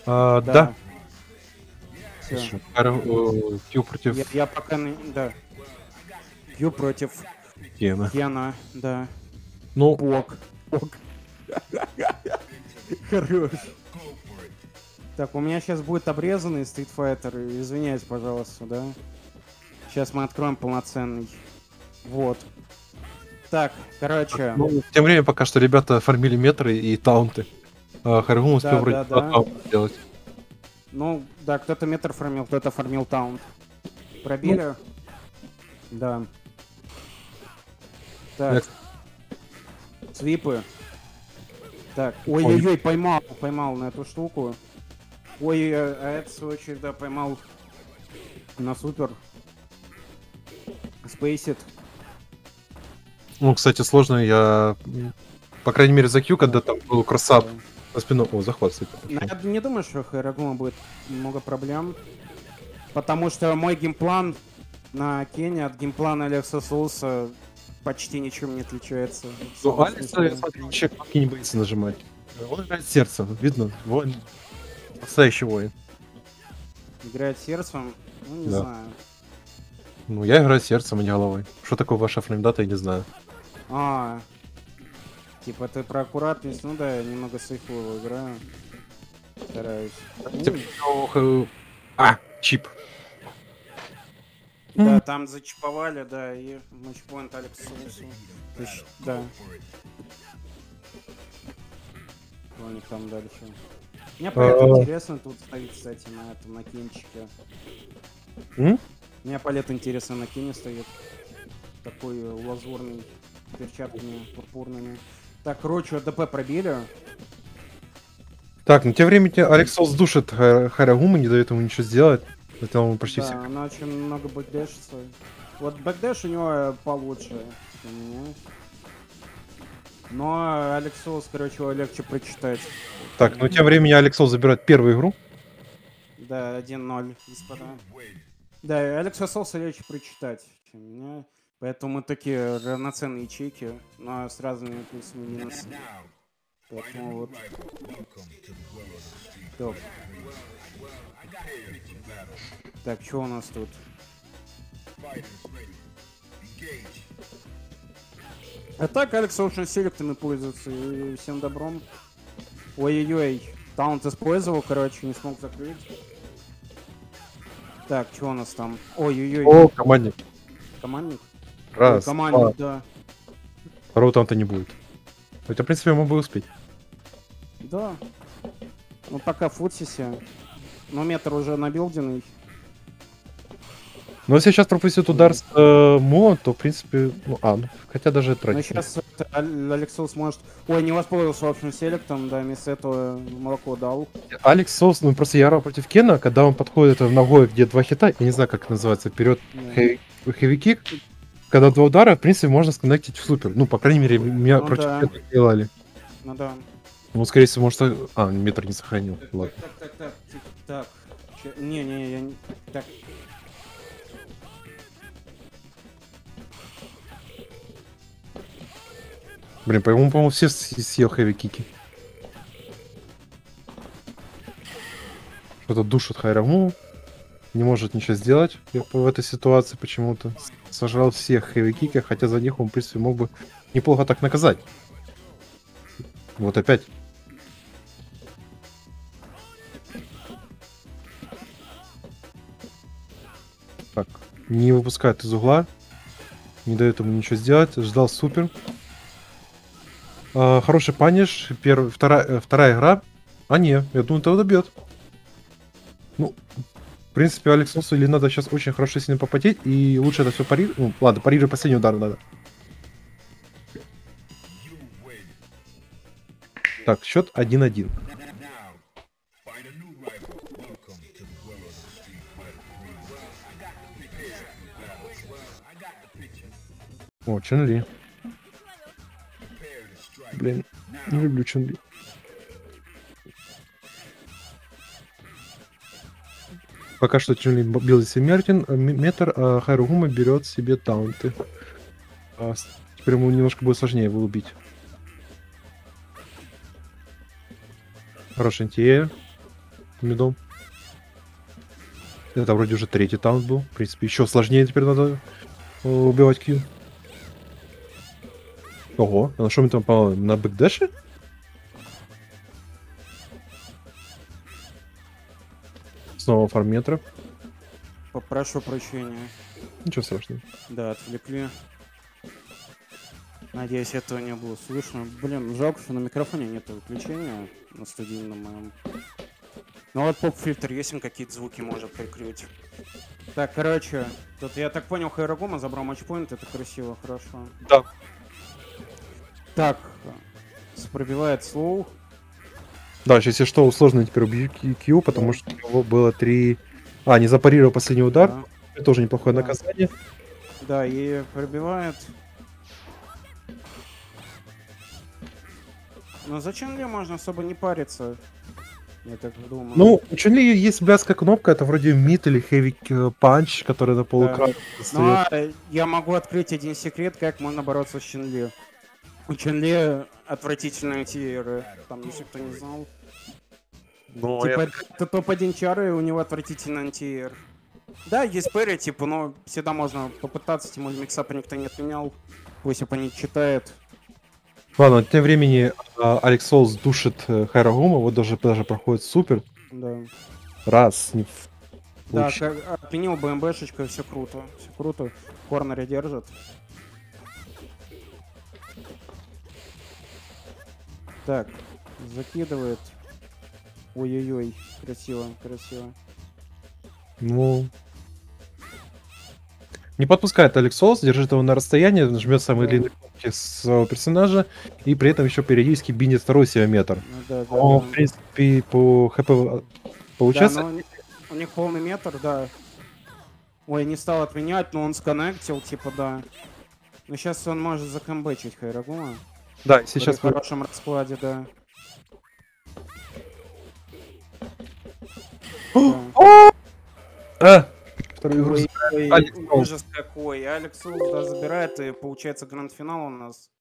Да. Да. Всё. Q против Я пока да. Q против Кена. Кена, да. Ну, Бог. Бог. Хорош. Так, у меня сейчас будет обрезанный Street Fighter. Извиняюсь, пожалуйста, да. Сейчас мы откроем полноценный. Вот. Так, короче. ну, тем временем пока что ребята фармили метры и таунты. Харгум успел Да, вроде да, 2 да. таунта сделать. Ну, да, кто-то метр фармил, кто-то фармил таунт. Ну, Пробили? Да. Так, свипы. Так, ой-ой-ой, поймал на эту штуку. Ой, а это, в свою очередь, да, поймал на супер. Спейсит. ну, кстати, сложно, по крайней мере, за Q, когда там был кроссап на спину. О, захват, кстати. Но я не думаю, что Хайрагума будет много проблем. Потому что мой геймплан на Кене от геймплана Алекса Соуса почти ничем не отличается. Ну, Алекс, я смотрю, вообще кнопки не боится нажимать. Он играет сердцем, видно, воин. Настоящий воин. Играет сердцем? Ну, не Да. знаю. Ну, я играю сердцем, а не головой. Что такое ваша фреймдата, я не знаю. Типа ты про аккуратность, ну да, я немного сейфово играю. Стараюсь. Чип. Да, там зачиповали, да, и матчпоинт Алекс Соусу. То есть, да. Что у них там дальше? Мне палет интересно тут стоит, кстати, на этом, на кенчике. Мне палет интересно на кене стоит. Такой лазурный, перчатками пурпурными. Так, Рочу АДП пробили. Так, ну тем временем Алекс Соус душит Харагума, не дает ему ничего сделать. Это он почти Да, все. она очень много бэкдэшится. Вот бэкдэш у него получше, чем у меня. Но Алекс Соус, короче, его легче прочитать. Так, ну тем временем Алекс Соус забирает первую игру. Да, 1-0, господа. Да, Алекса Соуса легче прочитать, чем меня. Поэтому мы такие равноценные ячейки, но с разными плюсами и минусами. Поэтому вот. Топ. Так, что у нас тут? А так Алекс очень селектами пользуется и всем добром. Ой-ой-ой, таунт использовал, короче, не смог закрыть. Так, что у нас там? Ой-ой-ой. О, командник. Командник? Раз, Ой, командник, да. Второго таунта не будет. Хотя, в принципе, мог бы успеть. Да. Ну, пока футсисе. Но метр уже набилденный. Но если сейчас пропустит удар с Мо, то, в принципе, хотя даже Но тратить. сейчас Алексус может... Ой, не воспользовался общим селектом, да, вместо этого молоко дал. Алекс Соус, ну просто я играл против Кена, когда он подходит ногой, где 2 хита, я не знаю, как это называется, вперед хэви-кик, когда 2 удара, в принципе, можно сконнектить в супер. Ну, по крайней мере, меня Ну, против да. Кена делали. Ну да. Ну, скорее всего, может... метр не сохранил. Ладно. Так. Не, я не... Так. Блин, по-моему, все съел хэви-кики. Что-то душит Хайраму. Не может ничего сделать в этой ситуации почему-то. Сожрал всех хэви-кики, хотя за них он, в принципе, мог бы неплохо так наказать. Вот опять. Так, не выпускает из угла. Не дает ему ничего сделать. Ждал супер. Хороший паниш. Вторая игра. Не, я думаю, это добьет. Ну, в принципе, Алексосу или надо сейчас очень хорошо сильно попотеть, и лучше это все парировать. Ну, ладно, парировать последний удар надо. Так, счет 1-1. О, Чун-Ли. Блин, не люблю Чун-Ли. Пока что Чун-Ли бился метр, а Хайругума берет себе таунты. Теперь ему немножко будет сложнее его убить. Хороший антиэйр. мидом. Это вроде уже третий таунт был. В принципе, еще сложнее теперь надо убивать Q. Ого, а на что мы там попало? На бэкдэше? Снова фарметра. Попрошу прощения. Ничего страшного. Да, отвлекли. Надеюсь, этого не было слышно. Блин, жалко, что на микрофоне нет выключения на студийном моем. Ну вот поп-фильтр, если он какие-то звуки может прикрыть. Так, короче, тут я так понял, Хайрагума забрал матчпоинт, это красиво, хорошо. Да. Так, пробивает слоу. Да, сейчас если что, сложно теперь убить Q, потому что у него было 3... А, не запарировал последний удар. Да. Это тоже неплохое Да. наказание. Да, и пробивает. Но зачем ли можно особо не париться? Я так думаю. Ну, у Чунли есть блядская кнопка, это вроде мид или heavy punch, который на полэкрана Ну, стоит. а я могу открыть один секрет, как можно бороться с Чунли. У Чунли отвратительные тиры, там, если кто не знал. Ну, Типа, это топ-1 чары, и у него отвратительный антиэр. Да, есть пэри, типа, но всегда можно попытаться, тем более миксапа никто не отменял. Пусть оппонент читает. Ладно, тем времени Алекс Солс душит Хайрагума, вот даже проходит супер. Да. Раз, не Да, отменил БМБшечка, все круто. Все круто. В корнере держит. Так, закидывает. Ой-ой-ой, красиво, красиво. Ну... Не подпускает Алекс Солс, держит его на расстоянии, нажмет самые длинные кнопки своего персонажа, и при этом еще периодически бинет второй себе метр. Ну, да, да, Он, да. в принципе, по ХП получается... Да, но у них полный метр, да. Ой, не стал отменять, но он сконнектил, типа, да. Но сейчас он может закомбэчить Хайрагума. Да, сейчас... В хорошем раскладе, да. Вторую игру Ой, Алекс Солс. ужас какой. Алекс Солс, да, забирает, и получается гранд-финал у нас.